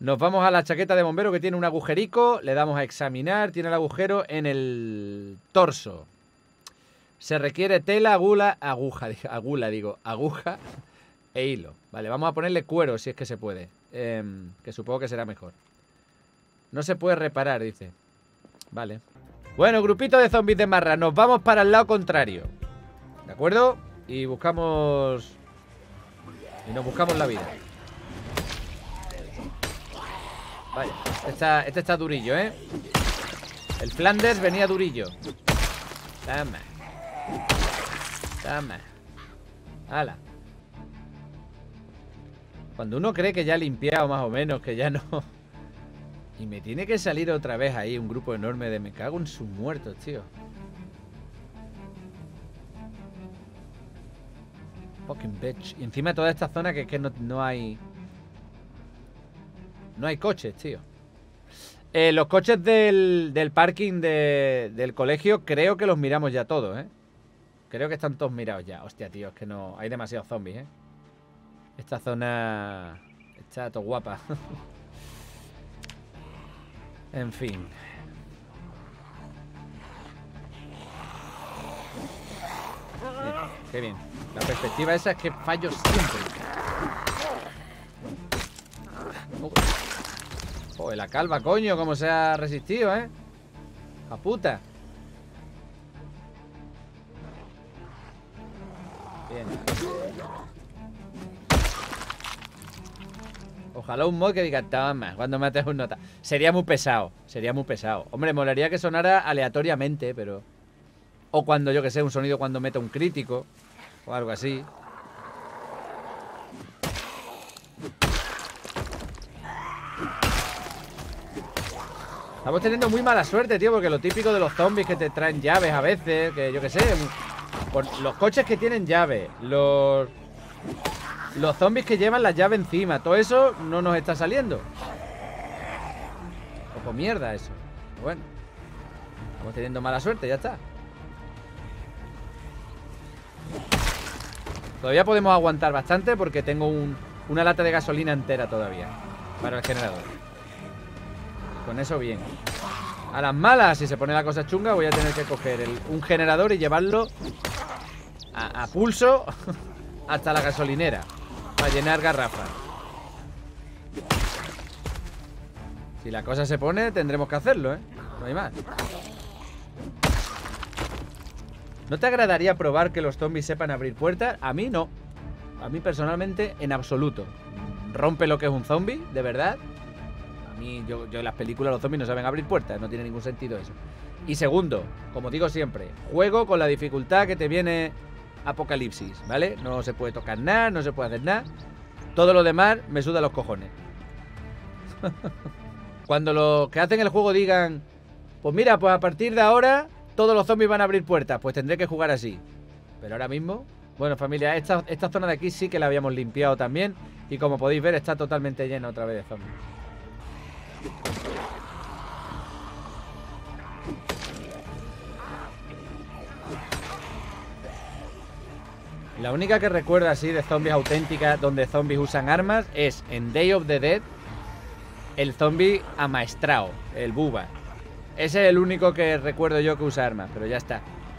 Nos vamos a la chaqueta de bombero que tiene un agujerico. Le damos a examinar. Tiene el agujero en el torso. Se requiere tela, aguja e hilo. Vale, vamos a ponerle cuero si es que se puede. Que supongo que será mejor. No se puede reparar, dice. Vale. Bueno, grupito de zombies de marra. Nos vamos para el lado contrario. ¿De acuerdo? Y buscamos... Y nos buscamos la vida. Vaya, este está durillo, ¿eh? El Flanders venía durillo. Toma. Toma. Hala. Cuando uno cree que ya ha limpiado más o menos, que ya no... Y me tiene que salir otra vez ahí un grupo enorme de... Me cago en sus muertos, tío. Fucking bitch. Y encima de toda esta zona que es que no hay... No hay coches, tío. Los coches del parking del colegio creo que los miramos ya todos, ¿eh? Creo que están todos mirados ya. Hostia, tío, es que no... Hay demasiados zombies, ¿eh? Esta zona... Está todo guapa. En fin. Bien, qué bien. La perspectiva esa es que fallo siempre. Joder, la calva, coño, cómo se ha resistido, ¿eh? ¡A puta! Bien. Ojalá un mod que diga, toma, cuando mates un nota. Sería muy pesado, sería muy pesado. Hombre, molaría que sonara aleatoriamente, pero... O cuando, yo que sé, un sonido cuando meta un crítico. O algo así. Estamos teniendo muy mala suerte, tío, porque lo típico de los zombies que te traen llaves a veces, que yo que sé, los coches que tienen llaves, los zombies que llevan la llave encima, todo eso no nos está saliendo. Ojo mierda eso. Bueno, estamos teniendo mala suerte, ya está. Todavía podemos aguantar bastante porque tengo una lata de gasolina entera todavía para el generador. Con eso bien. A las malas, si se pone la cosa chunga, voy a tener que coger un generador y llevarlo a pulso hasta la gasolinera para llenar garrafas. Si la cosa se pone, tendremos que hacerlo, ¿eh? No hay más. ¿No te agradaría probar que los zombies sepan abrir puertas? A mí no. A mí personalmente, en absoluto. Rompe lo que es un zombie, de verdad. A mí, yo en las películas los zombies no saben abrir puertas. No tiene ningún sentido eso. Y segundo, como digo siempre, juego con la dificultad que te viene Apocalipsis, ¿vale? No se puede tocar nada, no se puede hacer nada. Todo lo demás me suda los cojones. Cuando los que hacen el juego digan, pues mira, pues a partir de ahora todos los zombies van a abrir puertas, pues tendré que jugar así. Pero ahora mismo... Bueno, familia, esta zona de aquí sí que la habíamos limpiado también. Y como podéis ver, está totalmente llena otra vez de zombies. La única que recuerdo así de zombies auténticas donde zombies usan armas es en Day of the Dead, el zombie amaestrado, el Bubba. Ese es el único que recuerdo yo que usa armas, pero ya está.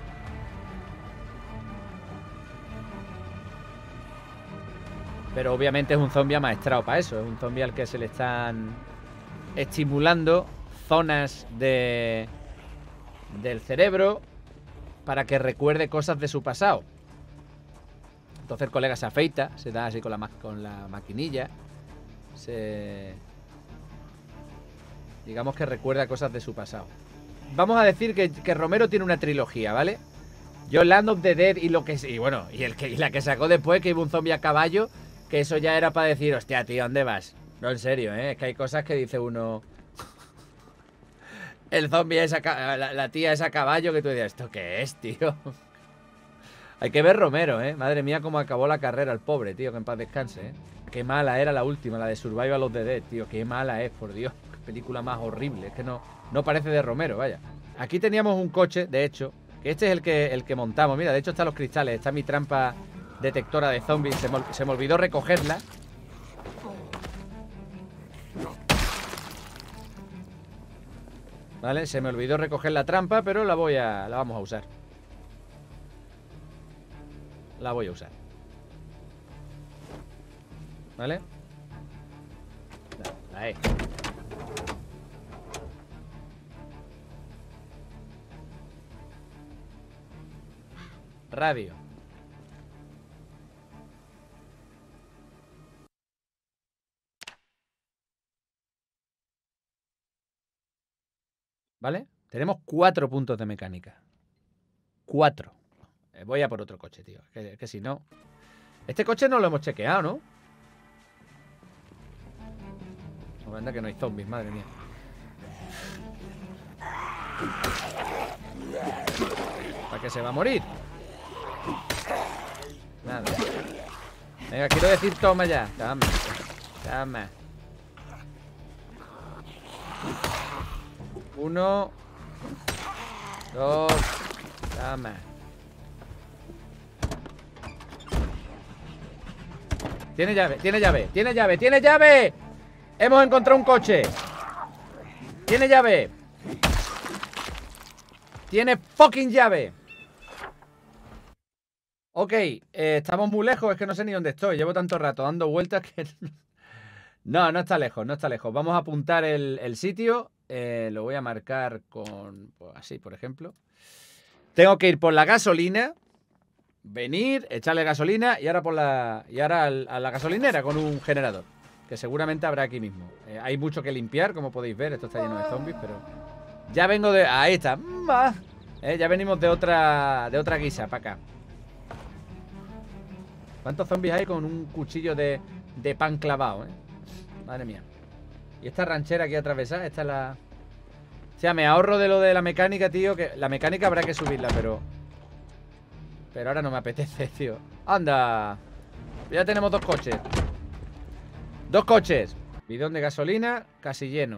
Pero obviamente es un zombie amaestrado para eso. Es un zombie al que se le están estimulando zonas del cerebro para que recuerde cosas de su pasado. Entonces el colega se afeita, se da así con la maquinilla. Digamos que recuerda cosas de su pasado. Vamos a decir que Romero tiene una trilogía, ¿vale? Yo Land of the Dead y lo que... Y bueno, y la que sacó después, que iba un zombie a caballo, que eso ya era para decir, hostia, tío, ¿dónde vas? No, en serio, ¿eh? Es que hay cosas que dice uno... El zombie es la tía es a caballo, que tú dices, ¿esto qué es, tío? Hay que ver Romero, ¿eh? Madre mía, cómo acabó la carrera el pobre, tío, que en paz descanse, ¿eh? Qué mala era la última, la de Survival of the Dead, tío. Qué mala es, por Dios. Qué película más horrible. Es que no parece de Romero, vaya. Aquí teníamos un coche, de hecho, que este es el que montamos. Mira, de hecho están los cristales. Está mi trampa detectora de zombies. Se me olvidó recogerla. ¿Vale? Se me olvidó recoger la trampa, pero la vamos a usar. La voy a usar. ¿Vale? Ahí. Radio. ¿Vale? Tenemos 4 puntos de mecánica. 4. Voy a por otro coche, tío. Que si no... Este coche no lo hemos chequeado, ¿no? No, anda que no hay zombies, madre mía. ¿Para qué se va a morir? Nada. Venga, quiero decir toma ya. Toma. Toma. 1 2. Toma. Tiene llave, tiene llave, tiene llave, tiene llave. Hemos encontrado un coche. Tiene llave. Tiene fucking llave. Ok, estamos muy lejos. Es que no sé ni dónde estoy. Llevo tanto rato dando vueltas que... No, no está lejos, no está lejos. Vamos a apuntar el sitio. Lo voy a marcar con... Pues así, por ejemplo. Tengo que ir por la gasolina. Venir, echarle gasolina y ahora a la gasolinera con un generador. Que seguramente habrá aquí mismo. Hay mucho que limpiar, como podéis ver. Esto está lleno de zombies, pero... Ya vengo de... Ahí está. Ya venimos de otra guisa para acá. ¿Cuántos zombies hay con un cuchillo de pan clavado, Madre mía. Y esta ranchera aquí atravesada, esta es la... O sea, me ahorro de lo de la mecánica, tío. Que la mecánica habrá que subirla, pero ahora no me apetece, tío. ¡Anda! Ya tenemos 2 coches. 2 coches. Bidón de gasolina, casi lleno.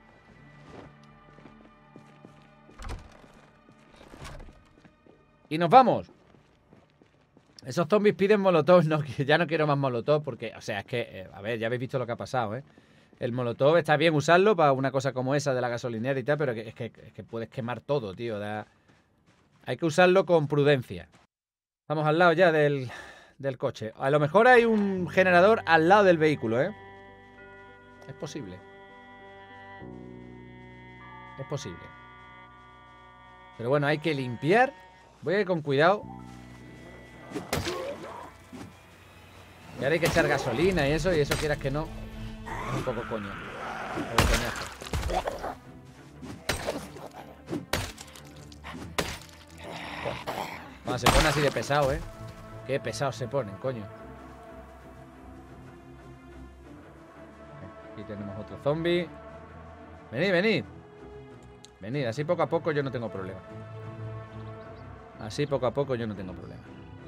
Y nos vamos. Esos zombies piden molotov. No, ya no quiero más molotov porque... O sea, es que... a ver, ya habéis visto lo que ha pasado, El molotov está bien usarlo para una cosa como esa de la gasolinera y tal, pero es que puedes quemar todo, tío. Hay que usarlo con prudencia. Estamos al lado ya del coche. A lo mejor hay un generador al lado del vehículo, Es posible. Es posible. Pero bueno, hay que limpiar. Voy a ir con cuidado. Y ahora hay que echar gasolina y eso quieras que no. Es un poco coño. Un poco coñazo. Bueno, se pone así de pesado, Qué pesados se ponen, coño. Aquí tenemos otro zombie. Venid, venid. Venid, así poco a poco yo no tengo problema. Así poco a poco yo no tengo problema.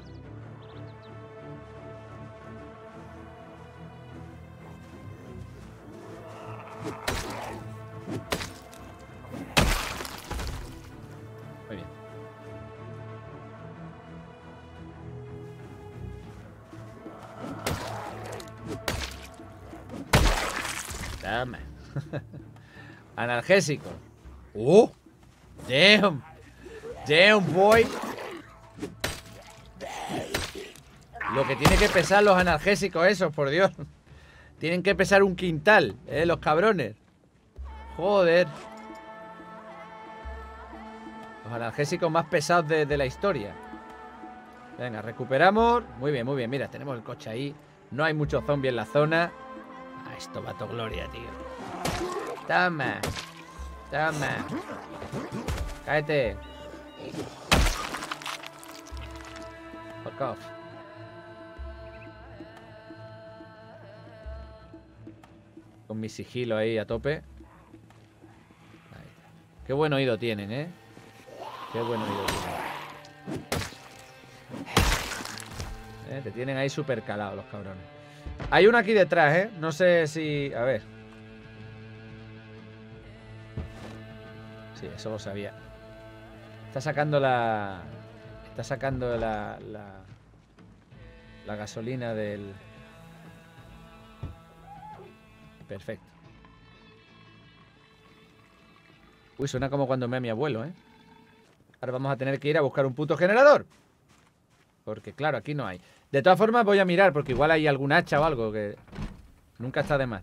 Muy bien. Dame. Analgésico. Damn. Damn, boy. Lo que tiene que pesar los analgésicos esos, por Dios. Tienen que pesar un quintal, los cabrones. Joder. Los analgésicos más pesados de la historia. Venga, recuperamos. Muy bien, muy bien. Mira, tenemos el coche ahí. No hay muchos zombies en la zona. Esto va a tu gloria, tío. Toma. Toma. Cáete. Fuck off. Con mi sigilo ahí a tope. Ahí está. Qué buen oído tienen, Qué buen oído tienen. Te tienen ahí súper calado los cabrones. Hay uno aquí detrás, No sé si... A ver. Sí, eso lo sabía. Está sacando la... Está sacando la gasolina del... Perfecto. Uy, suena como cuando me a mi abuelo, ¿eh? Ahora vamos a tener que ir a buscar un puto generador. Porque claro, aquí no hay. De todas formas voy a mirar, porque igual hay algún hacha o algo que... Nunca está de más.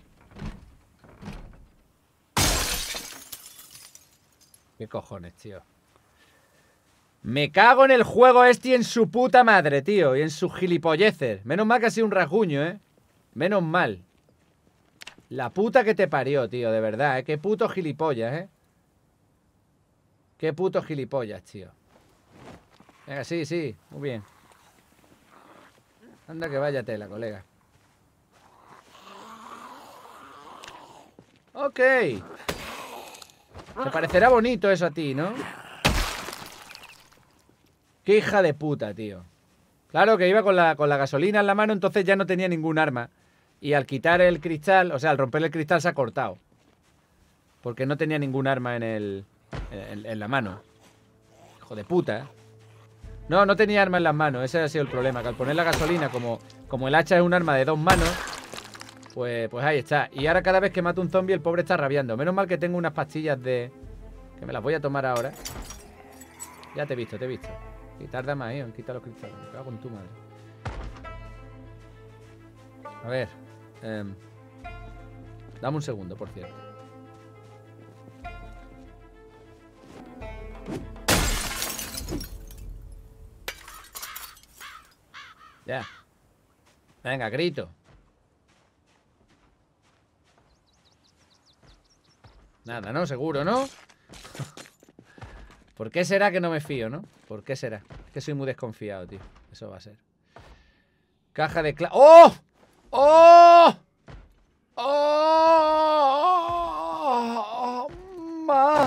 ¿Qué cojones, tío? Me cago en el juego este y en su puta madre, tío. Y en sus gilipolleces. Menos mal que ha sido un rasguño, ¿eh? Menos mal. La puta que te parió, tío, de verdad, ¿eh? Qué puto gilipollas, ¿eh? Qué puto gilipollas, tío. Venga, sí, sí, muy bien. Anda que vaya tela, colega. Ok. Te parecerá bonito eso a ti, ¿no? Qué hija de puta, tío. Claro que iba con la gasolina en la mano, entonces ya no tenía ningún arma. Y al quitar el cristal, o sea, al romper el cristal se ha cortado. Porque no tenía ningún arma en la mano. Hijo de puta, ¿eh? No, no tenía arma en las manos, ese ha sido el problema. Que al poner la gasolina, como el hacha es un arma de 2 manos, pues ahí está. Y ahora cada vez que mato un zombie el pobre está rabiando. Menos mal que tengo unas pastillas de... que me las voy a tomar ahora. Ya te he visto, te he visto. Y tarda más, en quitar los cristales. Me cago en tu madre. A ver. Dame un segundo, por cierto. Ya. Venga, grito. Nada, ¿no? Seguro, ¿no? ¿Por qué será que no me fío, no? ¿Por qué será? Es que soy muy desconfiado, tío. Eso va a ser. Caja de clave. ¡Oh! ¡Oh! ¡Oh! ¡Ma!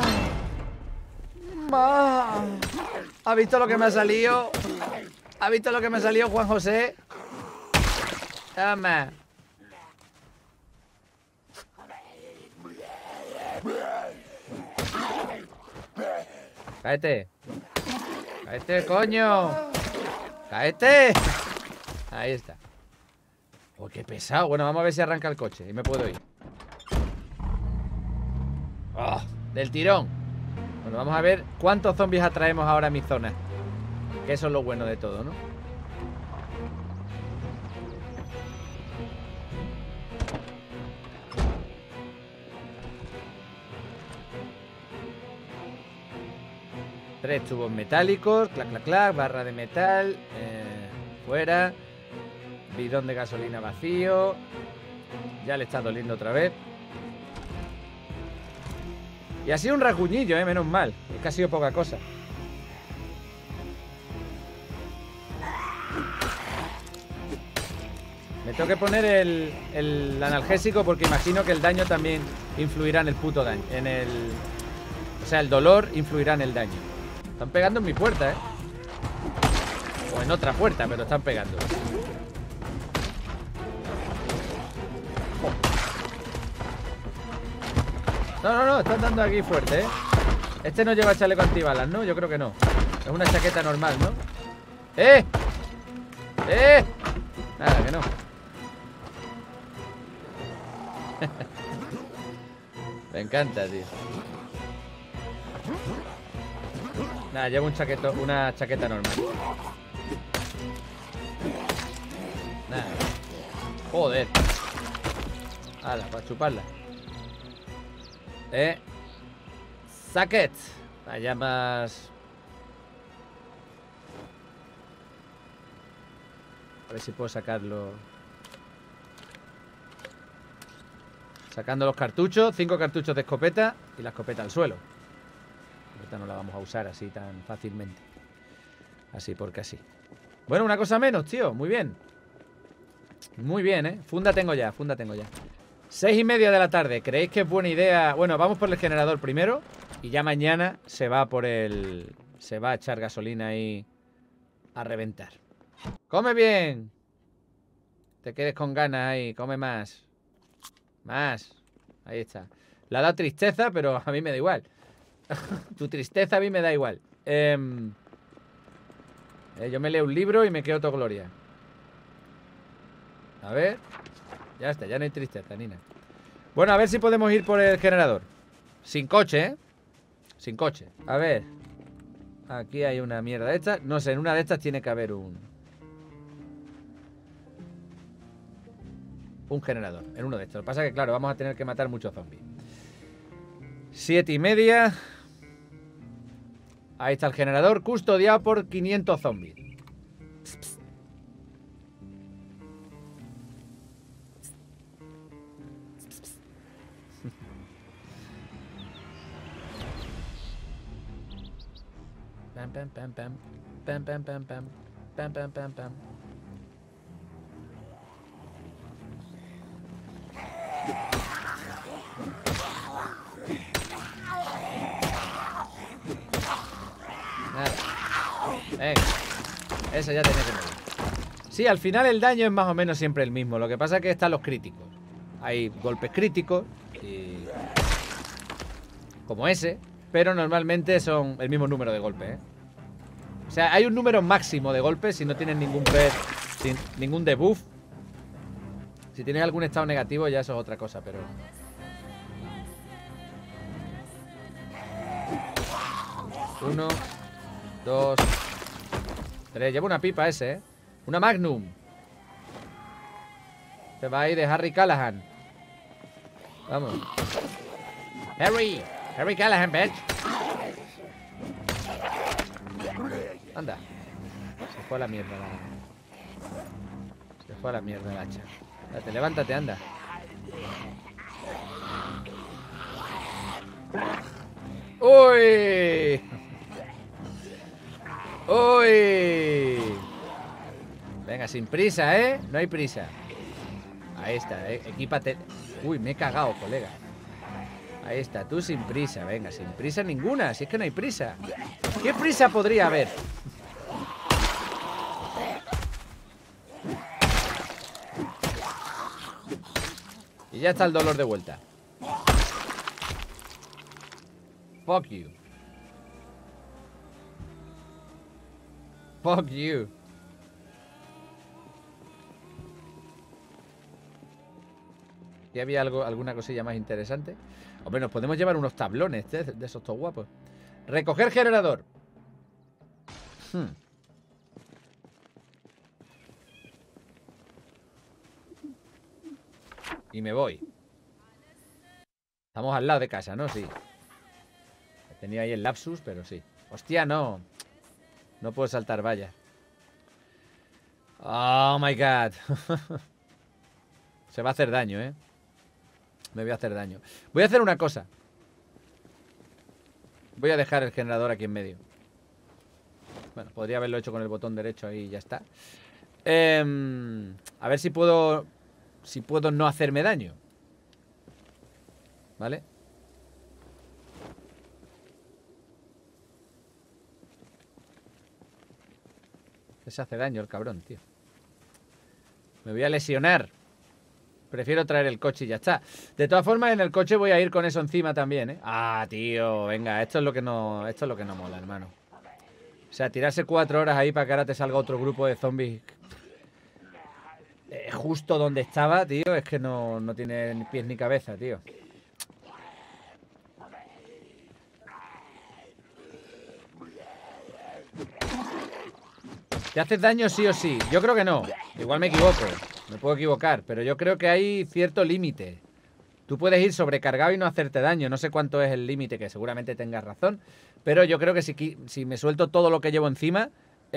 ¡Ma! ¿Ha visto lo que me ha salido? ¿Ha visto lo que me ha salido, Juan José? Toma. Cáete. Cáete, coño. Cáete. Ahí está. Oh, qué pesado. Bueno, vamos a ver si arranca el coche y me puedo ir. Oh, del tirón. Bueno, vamos a ver cuántos zombies atraemos ahora a mi zona. Que eso es lo bueno de todo, ¿no? Tres tubos metálicos, clac, clac, clac, barra de metal, fuera, bidón de gasolina vacío, ya le está doliendo otra vez. Y ha sido un rasguñillo, menos mal, es que ha sido poca cosa. Me tengo que poner el analgésico porque imagino que el daño también influirá en el puto daño, o sea, el dolor influirá en el daño. Están pegando en mi puerta, o en otra puerta, pero están pegando. Oh. No, están dando aquí fuerte, Este no lleva chaleco antibalas, ¿no? Yo creo que no. Es una chaqueta normal, ¿no? Nada, que no. Me encanta, tío. Nada, llevo una chaqueta normal. Nada. Joder. Hala, para chuparla. Sacket. Allá más. A ver si puedo sacarlo. Sacando los cartuchos. 5 cartuchos de escopeta. Y la escopeta al suelo. Ahorita no la vamos a usar así tan fácilmente. Así porque así. Bueno, una cosa menos, tío. Muy bien. Muy bien, Funda tengo ya, 6:30 de la tarde. ¿Creéis que es buena idea? Bueno, vamos por el generador primero. Y ya mañana se va por el... se va a echar gasolina ahí a reventar. ¡Come bien! Te quedes con ganas ahí. Come más. Más. Ahí está. Le ha dado tristeza, pero a mí me da igual. Tu tristeza a mí me da igual. Yo me leo un libro y me quedo todo gloria. A ver. Ya está, ya no hay tristeza, Nina. Bueno, a ver si podemos ir por el generador. Sin coche, sin coche. A ver. Aquí hay una mierda de estas. No sé, en una de estas tiene que haber un generador. En uno de estos. Lo que pasa es que, claro, vamos a tener que matar muchos zombies. 7:30. Ahí está el generador, custodiado por 500 zombies. Pss, pss. Pam, pam, pam, pam. Pam, pam, pam, pam. Pam, pam, pam, pam. Nada. Venga. Eso ya tiene que morir. Sí, al final el daño es más o menos siempre el mismo. Lo que pasa es que están los críticos. Hay golpes críticos y... como ese. Pero normalmente son el mismo número de golpes, ¿eh? O sea, hay un número máximo de golpes si no tienes ningún sin ningún debuff. Si tienes algún estado negativo ya eso es otra cosa, pero... 1, 2, 3. Lleva una pipa ese, ¿eh? Una Magnum. Te va a ir de Harry Callahan. Vamos. Harry Callahan, bitch. Anda. Se fue a la mierda Se fue a la mierda el hacha. Date, levántate, anda. ¡Uy! ¡Uy! Venga, sin prisa, ¿eh? No hay prisa. Ahí está, equípate. Uy, me he cagado, colega. Ahí está, tú sin prisa. Venga, sin prisa ninguna. Si es que no hay prisa. ¿Qué prisa podría haber? Y ya está el dolor de vuelta. Fuck you. Fuck you. ¿Y había alguna cosilla más interesante? Hombre, nos podemos llevar unos tablones de esos todos guapos. Recoger generador. Y me voy. Estamos al lado de casa, ¿no? Sí. Tenía ahí el lapsus, pero sí. Hostia, no. No puedo saltar vallas. Oh my god. Se va a hacer daño, ¿eh? Me voy a hacer daño. Voy a hacer una cosa. Voy a dejar el generador aquí en medio. Bueno, podría haberlo hecho con el botón derecho ahí y ya está. A ver si puedo... Si puedo no hacerme daño. ¿Vale? Se hace daño el cabrón, tío. Me voy a lesionar. Prefiero traer el coche y ya está. De todas formas, en el coche voy a ir con eso encima también, ¿eh? Ah, tío, venga, esto es lo que no mola, hermano. O sea, tirarse 4 horas ahí para que ahora te salga otro grupo de zombies justo donde estaba, tío. Es que no tiene ni pies ni cabeza, tío. ¿Te haces daño sí o sí? Yo creo que no. Igual me equivoco. Me puedo equivocar. Pero yo creo que hay cierto límite. Tú puedes ir sobrecargado y no hacerte daño. No sé cuánto es el límite, que seguramente tengas razón. Pero yo creo que si me suelto todo lo que llevo encima...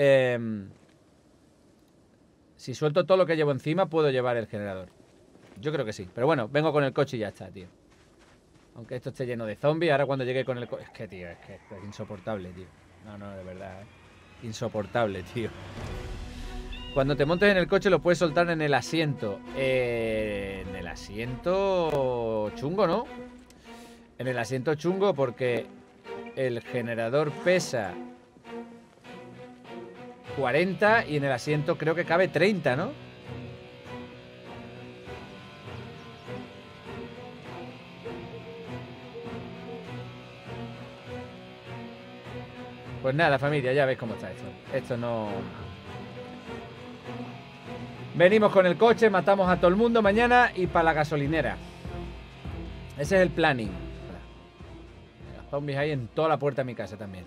si suelto todo lo que llevo encima, puedo llevar el generador. Yo creo que sí. Pero bueno, vengo con el coche y ya está, tío. Aunque esto esté lleno de zombies, ahora cuando llegue con el coche... Es que, tío, es que esto es insoportable, tío. No, de verdad, insoportable, tío. Cuando te montes en el coche lo puedes soltar en el asiento. En el asiento chungo, ¿no? En el asiento chungo porque el generador pesa 40 y en el asiento creo que cabe 30, ¿no? Pues nada, familia, ya veis cómo está esto. Esto no... Venimos con el coche, matamos a todo el mundo mañana y para la gasolinera. Ese es el planning. Zombies hay en toda la puerta de mi casa también.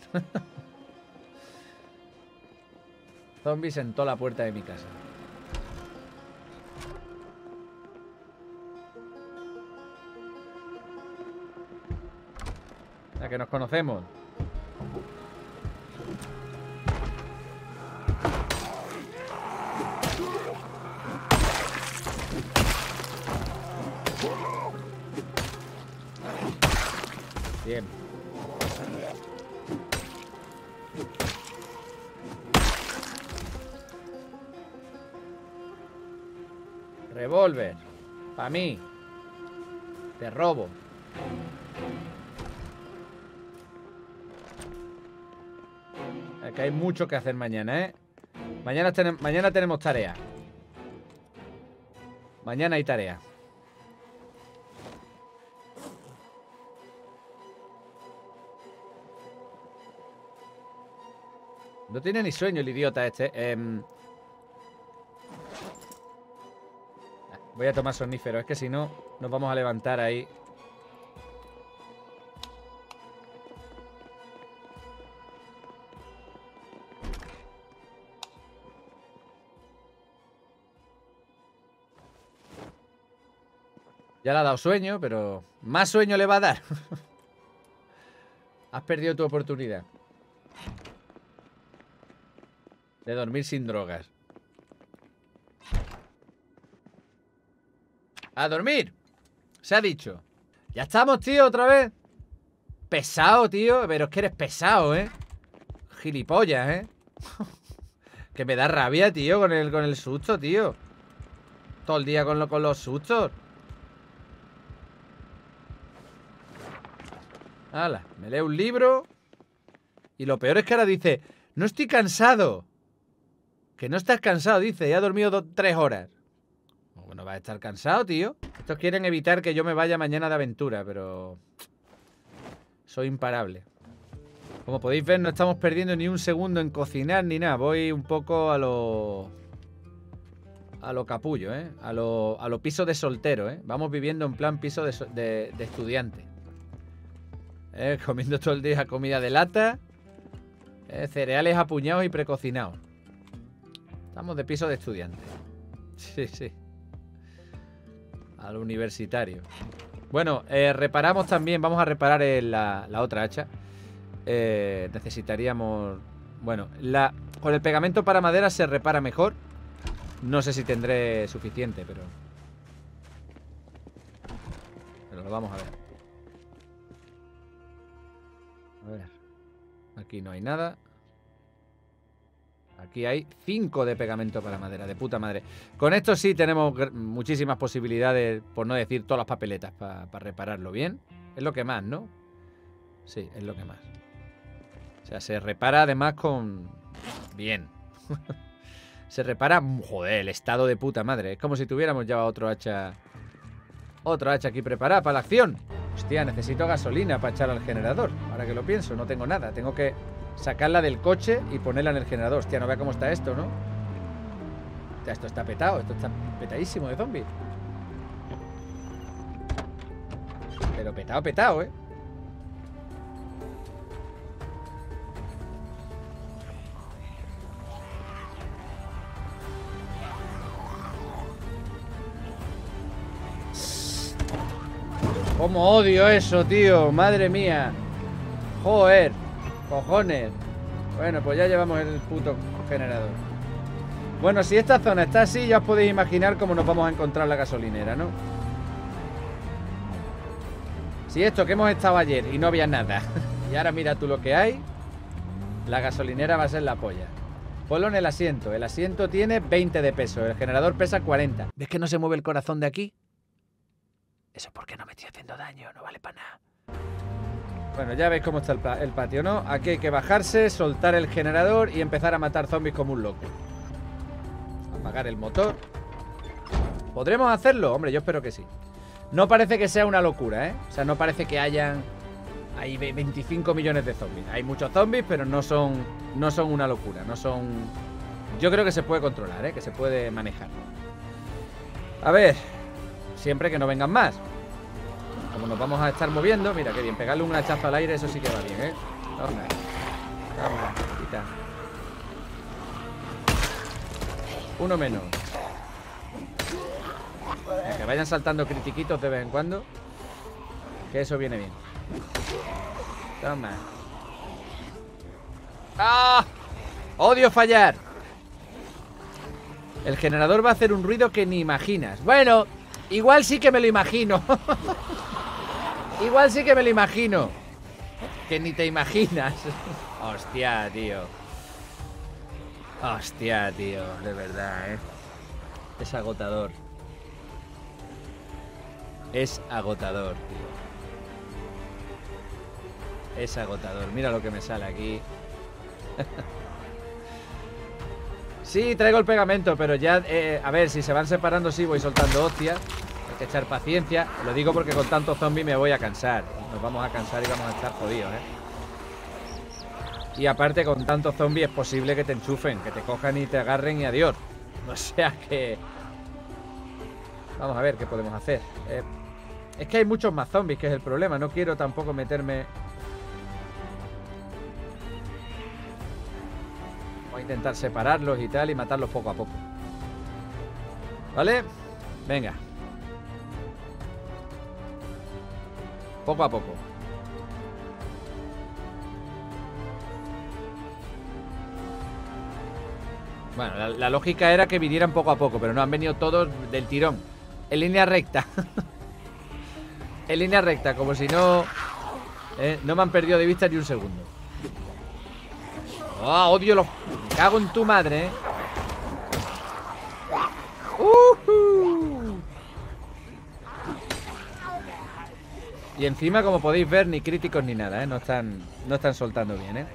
Zombies en toda la puerta de mi casa. Ya que nos conocemos. Bien. Revólver. Pa' mí. Te robo. Que hay mucho que hacer mañana, ¿eh? Mañana tenemos tarea. Mañana hay tarea. No tiene ni sueño el idiota este. Voy a tomar somnífero. Es que si no, nos vamos a levantar ahí. Ya le ha dado sueño, pero más sueño le va a dar. Has perdido tu oportunidad de dormir sin drogas. ¡A dormir! Se ha dicho. Ya estamos, tío, otra vez. Pesado, tío. Pero es que eres pesado, ¿eh? Gilipollas, ¿eh? Que me da rabia, tío, con el susto, tío. Todo el día con los sustos. Hala, me leo un libro. Y lo peor es que ahora dice: no estoy cansado. Que no estás cansado, dice. Ya he dormido 3 horas. Bueno, vas a estar cansado, tío. Estos quieren evitar que yo me vaya mañana de aventura, pero soy imparable. Como podéis ver, no estamos perdiendo ni un segundo en cocinar ni nada. Voy un poco a lo capullo, ¿eh? A lo piso de soltero, ¿eh? Vamos viviendo en plan piso de estudiante. Comiendo todo el día comida de lata, cereales apuñados y precocinados. Estamos de piso de estudiante. Sí, sí. Al universitario. Bueno, reparamos también. Vamos a reparar la otra hacha. Necesitaríamos... Bueno, con el pegamento para madera se repara mejor. No sé si tendré suficiente, pero lo vamos a ver. A ver. Aquí no hay nada. Aquí hay 5 de pegamento para madera, de puta madre. Con esto sí tenemos muchísimas posibilidades, por no decir todas las papeletas, para repararlo bien. Es lo que más, ¿no? Sí, es lo que más. O sea, se repara además con... Bien. Se repara... Joder, el estado de puta madre. Es como si tuviéramos ya otro hacha... Otro hacha aquí preparada para la acción. Hostia, necesito gasolina para echar al generador. Ahora que lo pienso, no tengo nada. Tengo que sacarla del coche y ponerla en el generador. Hostia, no vea cómo está esto, ¿no? Hostia, esto está petado. Esto está petadísimo de zombies. Pero petado, petado, ¿eh? Cómo odio eso, tío. Madre mía. Joder. Cojones. Bueno, pues ya llevamos el puto generador. Bueno, si esta zona está así, ya os podéis imaginar cómo nos vamos a encontrar la gasolinera, ¿no? Si esto que hemos estado ayer y no había nada, y ahora mira tú lo que hay, la gasolinera va a ser la polla. Ponlo en el asiento. El asiento tiene 20 de peso. El generador pesa 40. ¿Ves que no se mueve el corazón de aquí? Eso es porque no me estoy haciendo daño, no vale para nada. Bueno, ya veis cómo está el patio, ¿no? Aquí hay que bajarse, soltar el generador y empezar a matar zombies como un loco. Apagar el motor. ¿Podremos hacerlo? Hombre, yo espero que sí. No parece que sea una locura, ¿eh? O sea, no parece que hay 25 millones de zombies. Hay muchos zombies, pero no son una locura. No son... Yo creo que se puede controlar, ¿eh? Que se puede manejar. A ver... Siempre que no vengan más. como nos vamos a estar moviendo, mira qué bien, pegarle un hachazo al aire, eso sí que va bien, ¿eh? Toma, quita. Uno menos. Que vayan saltando critiquitos de vez en cuando, que eso viene bien. Toma. ¡Ah! ¡Odio fallar! El generador va a hacer un ruido que ni imaginas. Bueno, igual sí que me lo imagino. Igual sí que me lo imagino. Que ni te imaginas. Hostia, tío. Hostia, tío. De verdad, ¿eh? Es agotador. Es agotador, tío. Es agotador. Mira lo que me sale aquí. Sí, traigo el pegamento, pero ya, a ver, si se van separando, sí, voy soltando hostias. Hay que echar paciencia. Lo digo porque con tantos zombies me voy a cansar. Nos vamos a cansar y vamos a estar jodidos, ¿eh? Y aparte, con tantos zombies es posible que te enchufen, que te cojan y te agarren y adiós. O sea que... Vamos a ver qué podemos hacer. Es que hay muchos más zombies, que es el problema. No quiero tampoco meterme... Voy a intentar separarlos y tal y matarlos poco a poco. ¿Vale? Venga. Poco a poco. Bueno, la lógica era que vinieran poco a poco, pero no, han venido todos del tirón. En línea recta. En línea recta, como si no... no me han perdido de vista ni un segundo. ¡Oh, odio los... Me cago en tu madre, Y encima, como podéis ver, ni críticos ni nada, no están soltando bien,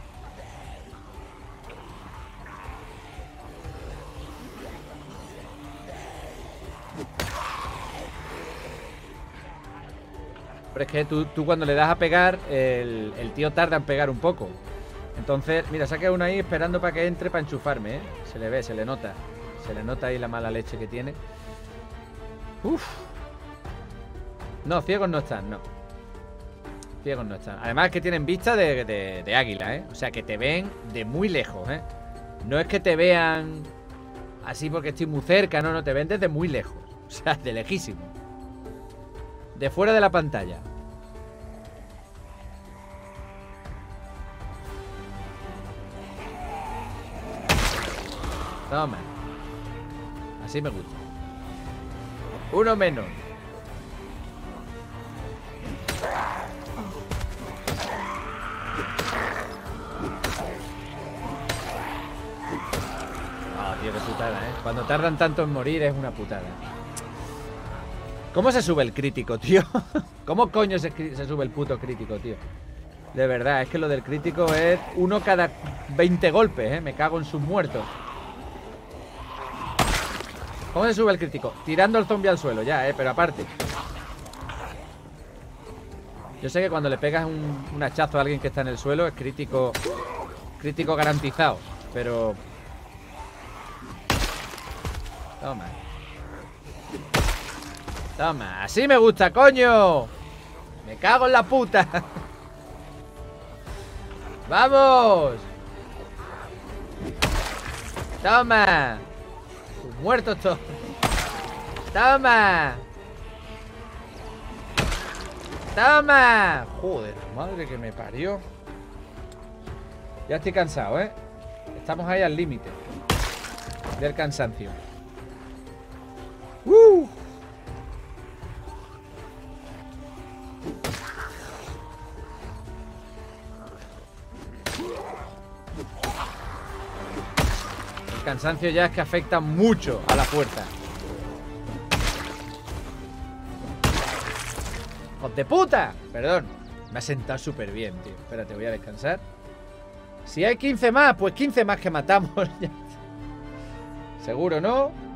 Pero es que tú cuando le das a pegar, el tío tarda en pegar un poco. Entonces, mira, saca uno ahí esperando para que entre para enchufarme, Se le ve, se le nota. Se le nota ahí la mala leche que tiene. Uf. No, ciegos no están, no. Ciegos no están. Además que tienen vista de águila, O sea, que te ven de muy lejos, No es que te vean así porque estoy muy cerca, no, te ven desde muy lejos. O sea, de lejísimo. De fuera de la pantalla. Toma. Así me gusta. Uno menos. Ah, tío, qué putada, Cuando tardan tanto en morir es una putada. ¿Cómo se sube el crítico, tío? ¿Cómo coño se sube el puto crítico, tío? De verdad, es que lo del crítico es uno cada 20 golpes, Me cago en sus muertos. ¿Cómo se sube el crítico? Tirando al zombie al suelo, ya, pero aparte. Yo sé que cuando le pegas un hachazo a alguien que está en el suelo es crítico. Crítico garantizado. Pero... Toma. Toma, así me gusta, coño. Me cago en la puta. ¡Vamos! Toma. Muertos todos. Toma. Toma. Joder, madre que me parió. Ya estoy cansado, Estamos ahí al límite del cansancio. El cansancio ya es que afecta mucho a la fuerza. ¡Hijos de puta! Perdón. Me ha sentado súper bien, tío. Espérate, voy a descansar. Si hay 15 más, pues 15 más que matamos. Seguro, ¿no?